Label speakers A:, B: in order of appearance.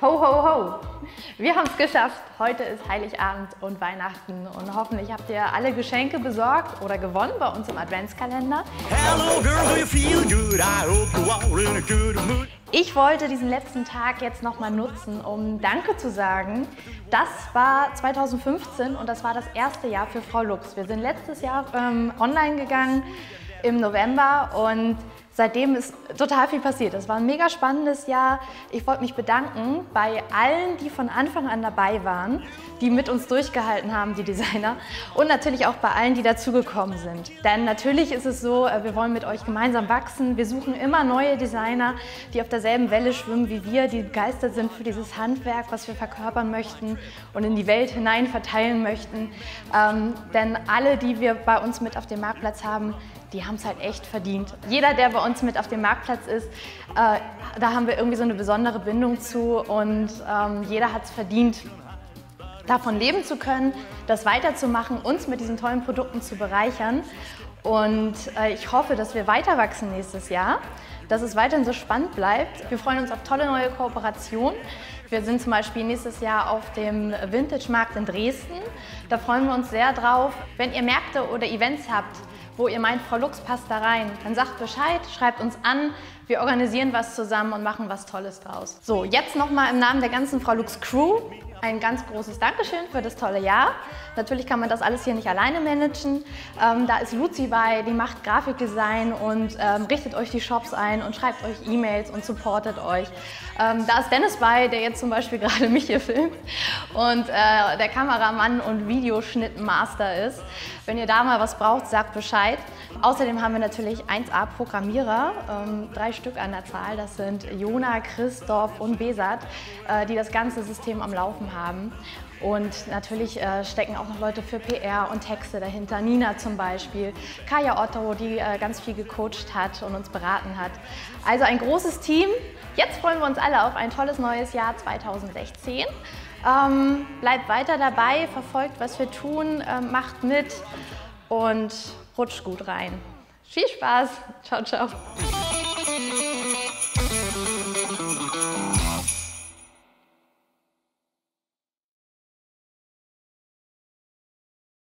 A: Ho, ho, ho! Wir haben es geschafft. Heute ist Heiligabend und Weihnachten und hoffentlich habt ihr alle Geschenke besorgt oder gewonnen bei uns im Adventskalender.
B: Hello girl, do you feel good? I hope you are in a good mood.
A: Ich wollte diesen letzten Tag jetzt nochmal nutzen, um Danke zu sagen. Das war 2015 und das war das erste Jahr für Frau Lux. Wir sind letztes Jahr online gegangen im November und seitdem ist total viel passiert. Es war ein mega spannendes Jahr. Ich wollte mich bedanken bei allen, die von Anfang an dabei waren, die mit uns durchgehalten haben, die Designer, und natürlich auch bei allen, die dazugekommen sind. Denn natürlich ist es so, wir wollen mit euch gemeinsam wachsen. Wir suchen immer neue Designer, die auf derselben Welle schwimmen wie wir, die begeistert sind für dieses Handwerk, was wir verkörpern möchten und in die Welt hinein verteilen möchten. Denn alle, die wir bei uns mit auf dem Marktplatz haben, die haben es halt echt verdient. Jeder, der bei uns mit auf dem Marktplatz ist, da haben wir irgendwie so eine besondere Bindung zu und jeder hat es verdient, davon leben zu können, das weiterzumachen, uns mit diesen tollen Produkten zu bereichern. Und ich hoffe, dass wir weiter wachsen nächstes Jahr, dass es weiterhin so spannend bleibt. Wir freuen uns auf tolle neue Kooperationen. Wir sind zum Beispiel nächstes Jahr auf dem Vintage-Markt in Dresden. Da freuen wir uns sehr drauf. Wenn ihr Märkte oder Events habt, wo ihr meint, Frau Lux passt da rein, dann sagt Bescheid, schreibt uns an, wir organisieren was zusammen und machen was Tolles draus. So, jetzt nochmal im Namen der ganzen Frau Lux Crew ein ganz großes Dankeschön für das tolle Jahr. Natürlich kann man das alles hier nicht alleine managen. Da ist Luzi bei, die macht Grafikdesign und richtet euch die Shops ein und schreibt euch E-Mails und supportet euch. Da ist Dennis bei, der jetzt zum Beispiel gerade mich hier filmt und der Kameramann und Videoschnittmaster ist. Wenn ihr da mal was braucht, sagt Bescheid. Außerdem haben wir natürlich 1A-Programmierer, 3 Stück an der Zahl. Das sind Jona, Christoph und Besat, die das ganze System am Laufen haben. Und natürlich stecken auch noch Leute für PR und Texte dahinter. Nina zum Beispiel, Kaya Otto, die ganz viel gecoacht hat und uns beraten hat. Also ein großes Team. Jetzt freuen wir uns alle auf ein tolles neues Jahr 2016. Bleibt weiter dabei, verfolgt, was wir tun, macht mit und rutscht gut rein. Viel Spaß. Ciao, ciao.